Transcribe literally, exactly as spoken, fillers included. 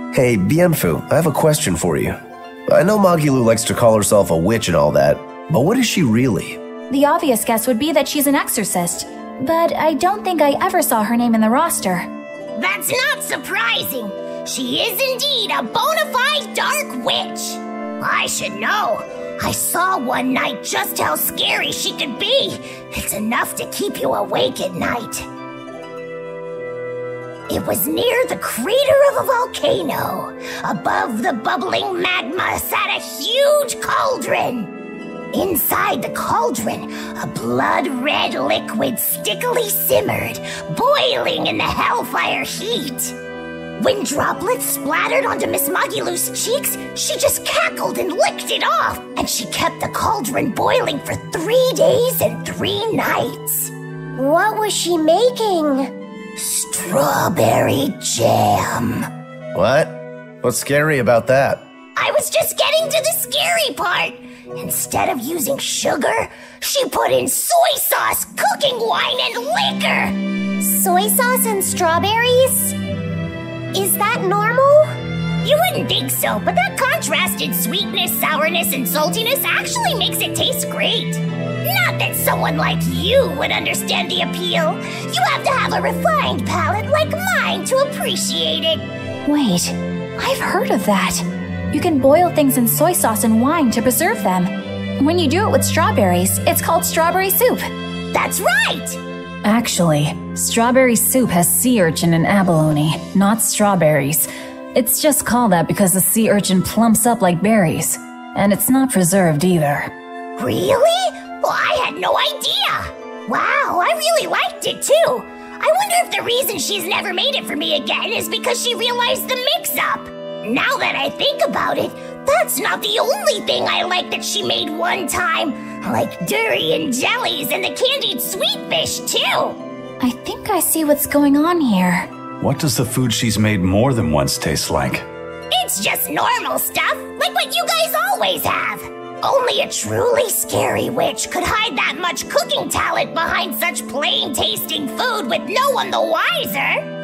Hey, Bienfu, I have a question for you. I know Magilou likes to call herself a witch and all that, but what is she really? The obvious guess would be that she's an exorcist, but I don't think I ever saw her name in the roster. That's not surprising. She is indeed a bona fide dark witch. I should know. I saw one night just how scary she could be. It's enough to keep you awake at night. It was near the crater of a volcano. Above the bubbling magma sat a huge cauldron. Inside the cauldron, a blood-red liquid stickily simmered, boiling in the hellfire heat. When droplets splattered onto Miss Magilou's cheeks, she just cackled and licked it off, and she kept the cauldron boiling for three days and three nights. What was she making? Strawberry jam. What? What's scary about that? I was just getting to the scary part. Instead of using sugar, she put in soy sauce, cooking wine, and liquor. Soy sauce and strawberries? Is that normal? You wouldn't think so, but that contrasted sweetness, sourness, and saltiness actually makes it taste great. Not that someone like you would understand the appeal. You have to have a refined palate like mine to appreciate it. Wait, I've heard of that. You can boil things in soy sauce and wine to preserve them. When you do it with strawberries, it's called strawberry soup. That's right! Actually, strawberry soup has sea urchin and abalone, not strawberries. It's just called that because the sea urchin plumps up like berries. And it's not preserved either. Really? Well, I had no idea! Wow, I really liked it too! I wonder if the reason she's never made it for me again is because she realized the mix-up. Now that I think about it, that's not the only thing I like that she made one time. Like durian jellies and the candied sweet fish too. I think I see what's going on here. What does the food she's made more than once taste like? It's just normal stuff, like what you guys always have. Only a truly scary witch could hide that much cooking talent behind such plain-tasting food with no one the wiser.